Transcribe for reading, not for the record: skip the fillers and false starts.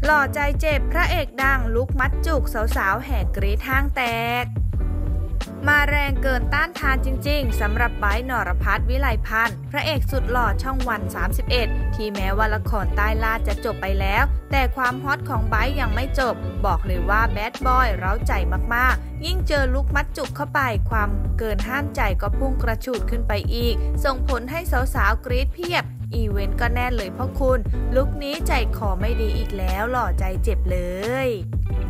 หล่อใจเจ็บพระเอกดังลุกมัดจุกสาวๆแห่กรี๊ดห้างแตกมาแรงเกินต้านทานจริงๆสำหรับไบร์ท นรพัฒน์ วิไลพันธ์พระเอกสุดหล่อช่องวัน 31ที่แม้ว่าละครใต้ล่าจะจบไปแล้วแต่ความฮอตของไบร์ทยังไม่จบบอกเลยว่าแบดบอยเร้าใจมากๆยิ่งเจอลุกมัดจุกเข้าไปความเกินห้ามใจก็พุ่งกระฉูดขึ้นไปอีกส่งผลให้สาวๆกรี๊ดเพียบอีเวนต์ก็แน่นเลยพ่อคุณลุคนี้ใจคอไม่ดีอีกแล้วหล่อใจเจ็บเลย